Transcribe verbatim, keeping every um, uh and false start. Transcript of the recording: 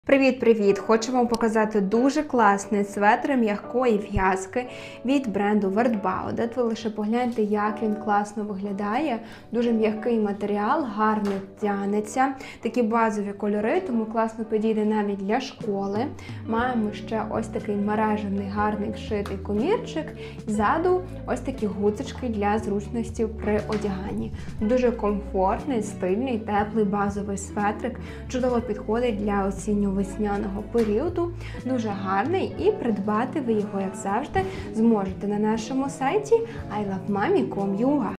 Привіт-привіт! Хочу вам показати дуже класний светр м'якої в'язки від бренду Wordbound. От ви лише погляньте, як він класно виглядає. Дуже м'який матеріал, гарно тягнеться. Такі базові кольори, тому класно підійде навіть для школи. Маємо ще ось такий мережевний гарний вшитий комірчик. Ззаду ось такі гудзички для зручності при одяганні. Дуже комфортний, стильний, теплий базовий светрик. Чудово підходить для осіннього весняного періоду, дуже гарний, і придбати ви його, як завжди, зможете на нашому сайті ай лав мамі крапка ком крапка ю а.